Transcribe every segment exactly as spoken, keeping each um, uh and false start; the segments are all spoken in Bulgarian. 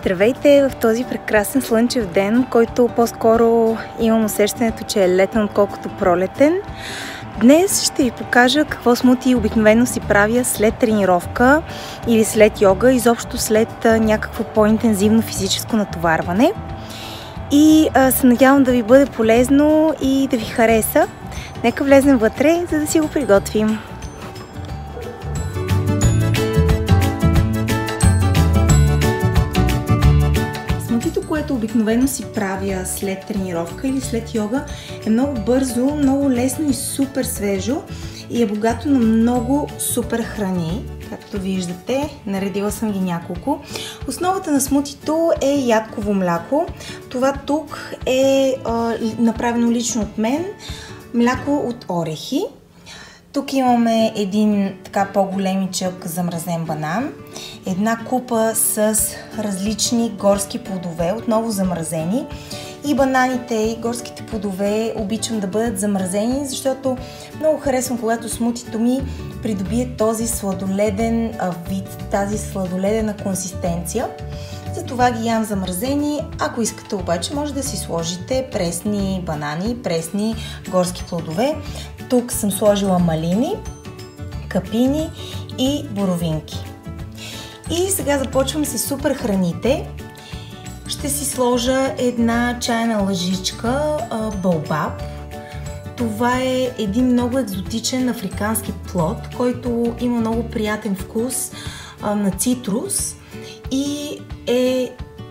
Здравейте в този прекрасен слънчев ден, който по-скоро имам усещането, че е летен, отколкото пролетен. Днес ще ви покажа какво смути обикновено си правя след тренировка или след йога, изобщо след някакво по-интензивно физическо натоварване. И а, се надявам да ви бъде полезно и да ви хареса. Нека влезем вътре, за да си го приготвим. Смутито, което обикновено си правя след тренировка или след йога, е много бързо, много лесно и супер свежо и е богато на много супер храни. Както виждате, наредила съм ги няколко. Основата на смутито е ядково мляко. Това тук е а, направено лично от мен. Мляко от орехи. Тук имаме един така по-големичък замразен банан. Една купа с различни горски плодове, отново замразени. И бананите и горските плодове обичам да бъдат замразени, защото много харесвам, когато смутито ми придобие този сладоледен вид, тази сладоледена консистенция. Затова ги ям замразени. Ако искате обаче, може да си сложите пресни банани, пресни горски плодове. Тук съм сложила малини, капини и боровинки. И сега започвам с супер храните. Ще си сложа една чайна лъжичка баобаб. Това е един много екзотичен африкански плод, който има много приятен вкус на цитрус и е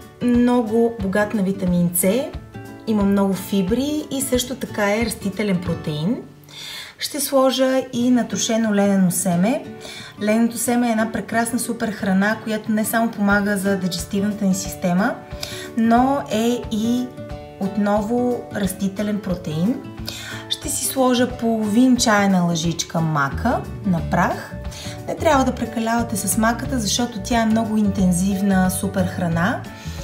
много богат на витамин С, има много фибри и също така е растителен протеин. Ще сложа и натрошено ленено семе. Леното семе е една прекрасна супер храна, която не само помага за дигестивната ни система, но е и отново растителен протеин. Ще си сложа половин чайна лъжичка мака на прах. Не трябва да прекалявате с маката, защото тя е много интензивна супер храна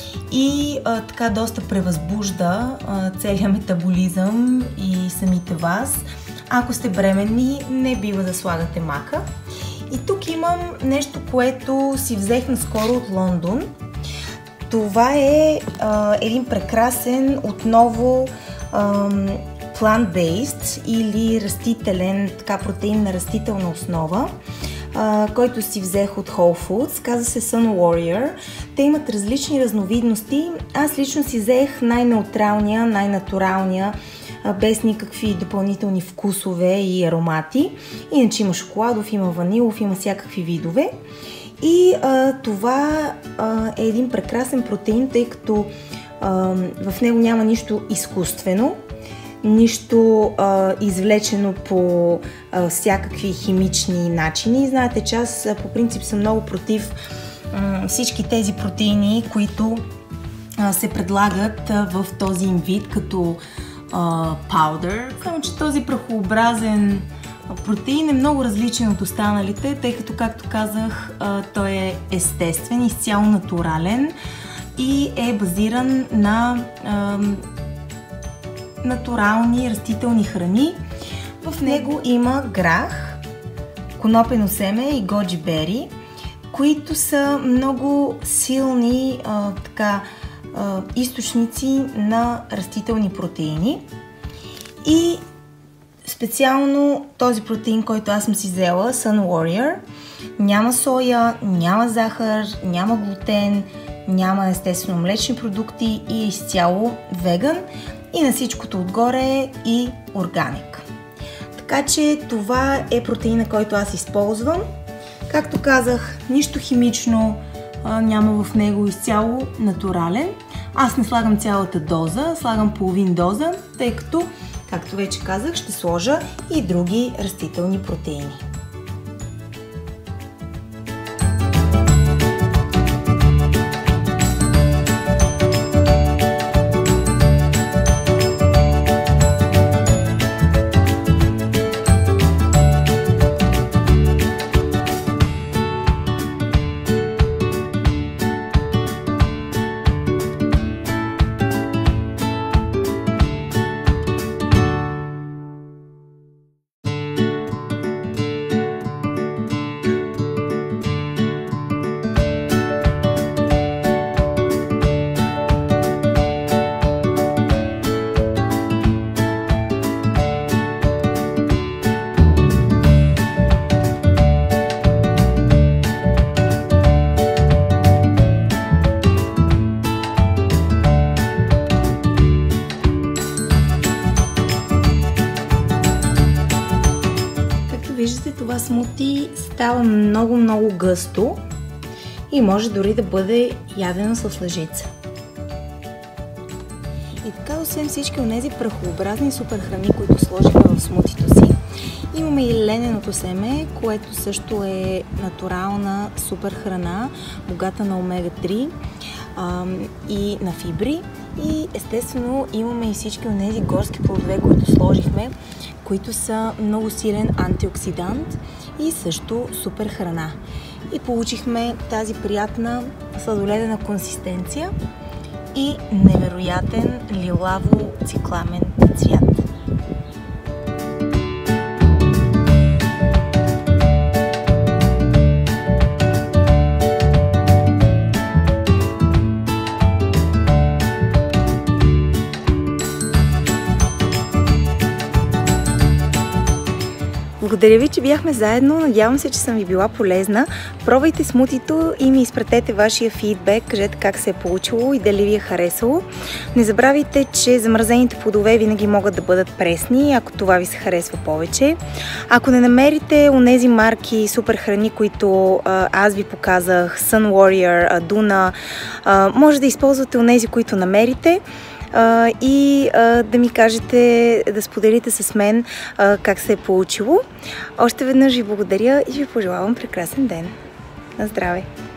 и а, така доста превъзбужда а, целият метаболизъм и самите вас. Ако сте бременни, не бива да слагате мака. И тук имам нещо, което си взех наскоро от Лондон. Това е а, един прекрасен, отново а, plant-based или растителен, така протеин на растителна основа, а, който си взех от Whole Foods. Казва се Sun Warrior. Те имат различни разновидности. Аз лично си взех най-неутралния, най-натуралния, без никакви допълнителни вкусове и аромати. Иначе има шоколадов, има ванилов, има всякакви видове. И а, това а, е един прекрасен протеин, тъй като а, в него няма нищо изкуствено, нищо а, извлечено по а, всякакви химични начини. Знаете, че аз а, по принцип съм много против а, всички тези протеини, които а, се предлагат а, в този им вид, като паудър. Само че този прахообразен протеин е много различен от останалите, тъй като, както казах, той е естествен, изцяло натурален и е базиран на а, натурални растителни храни. В него има грах, конопено семе и годжи бери, които са много силни а, така източници на растителни протеини. И специално този протеин, който аз съм си взела, Sun Warrior, няма соя, няма захар, няма глутен, няма естествено млечни продукти и е изцяло веган и на всичкото отгоре и органик. Така че това е протеина, който аз използвам. Както казах, нищо химично няма в него, изцяло натурален. Аз не слагам цялата доза, слагам половин доза, тъй като, както вече казах, ще сложа и други растителни протеини. виждате, това смути става много-много гъсто и може дори да бъде ядено с лъжица. И така, освен всички от тези прахообразни супер храни, които сложихме в смутито си, имаме и лененото семе, което също е натурална супер храна, богата на омега три а, и на фибри. И естествено имаме и всички от тези горски плодове, които сложихме, които са много силен антиоксидант и също супер храна. И получихме тази приятна сладоледена консистенция и невероятен лилаво-цикламен цвят. Благодаря ви, че бяхме заедно. Надявам се, че съм ви била полезна. Пробвайте смутито и ми изпратете вашия фидбек. Кажете как се е получило и дали ви е харесало. Не забравяйте, че замразените плодове винаги могат да бъдат пресни, ако това ви се харесва повече. Ако не намерите онези марки супер храни, които а, аз ви показах, Sun Warrior, Aduna, а, може да използвате онези, които намерите. Uh, и uh, да ми кажете, да споделите с мен uh, как се е получило. Още веднъж ви благодаря и ви пожелавам прекрасен ден. На здраве!